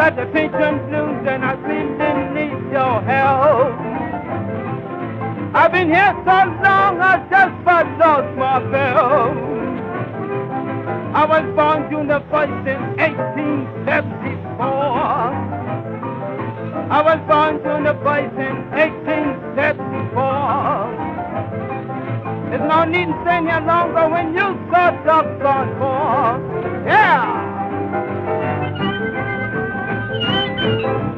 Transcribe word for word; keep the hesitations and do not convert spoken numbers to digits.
got the pension blues and I really need your help. I've been here so long, I just about lost my belt. I was born June the first in eighteen seventy-four. I was born June the first in eighteen seventy-four. There's no need to stay here longer when you so doggone poor. Yeah!